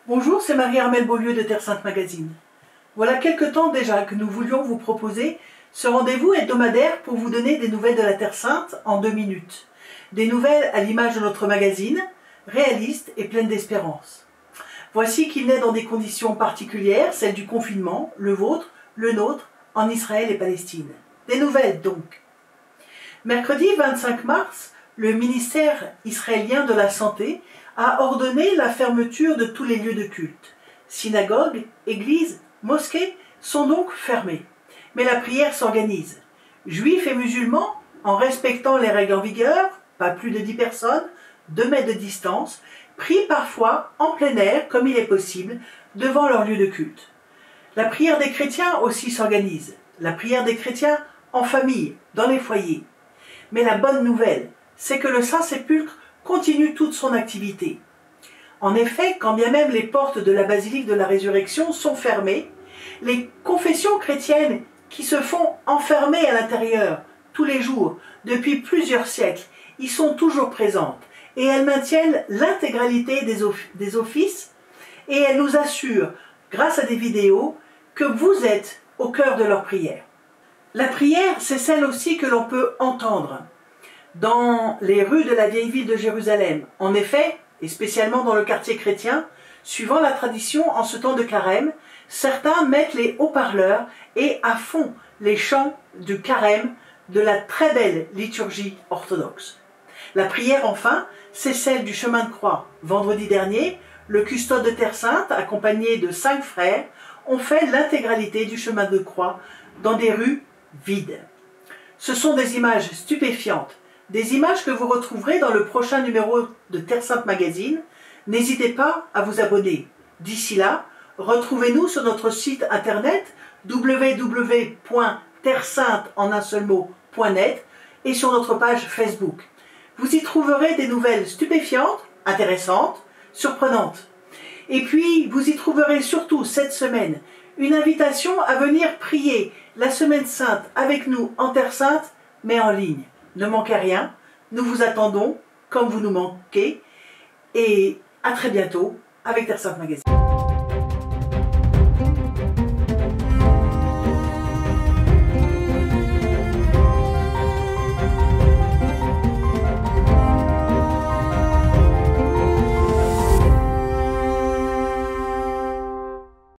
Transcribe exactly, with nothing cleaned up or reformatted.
Bonjour, c'est Marie-Armelle Beaulieu de Terre Sainte Magazine. Voilà quelque temps déjà que nous voulions vous proposer ce rendez-vous hebdomadaire pour vous donner des nouvelles de la Terre Sainte en deux minutes. Des nouvelles à l'image de notre magazine, réalistes et pleines d'espérance. Voici qu'il naît dans des conditions particulières, celles du confinement, le vôtre, le nôtre, en Israël et Palestine. Des nouvelles donc. Mercredi vingt-cinq mars, le ministère israélien de la Santé a ordonné la fermeture de tous les lieux de culte. Synagogues, églises, mosquées sont donc fermées. Mais la prière s'organise. Juifs et musulmans, en respectant les règles en vigueur, pas plus de dix personnes, deux mètres de distance, prient parfois en plein air, comme il est possible, devant leur lieu de culte. La prière des chrétiens aussi s'organise. La prière des chrétiens en famille, dans les foyers. Mais la bonne nouvelle, c'est que le Saint-Sépulcre continue toute son activité. En effet, quand bien même les portes de la basilique de la Résurrection sont fermées, les confessions chrétiennes qui se font enfermer à l'intérieur tous les jours depuis plusieurs siècles y sont toujours présentes et elles maintiennent l'intégralité des, off- des offices et elles nous assurent, grâce à des vidéos, que vous êtes au cœur de leur prière. La prière, c'est celle aussi que l'on peut entendre dans les rues de la vieille ville de Jérusalem. En effet, et spécialement dans le quartier chrétien, suivant la tradition en ce temps de carême, certains mettent les haut-parleurs et à fond les chants du carême de la très belle liturgie orthodoxe. La prière enfin, c'est celle du chemin de croix. Vendredi dernier, le custode de Terre Sainte, accompagné de cinq frères, ont fait l'intégralité du chemin de croix dans des rues vides. Ce sont des images stupéfiantes, des images que vous retrouverez dans le prochain numéro de Terre Sainte Magazine. N'hésitez pas à vous abonner. D'ici là, retrouvez-nous sur notre site internet w w w point terre sainte en un seul mot point net et sur notre page Facebook. Vous y trouverez des nouvelles stupéfiantes, intéressantes, surprenantes. Et puis, vous y trouverez surtout cette semaine une invitation à venir prier la Semaine Sainte avec nous en Terre Sainte, mais en ligne. Ne manquez rien, nous vous attendons comme vous nous manquez et à très bientôt avec Terre Sainte Magazine.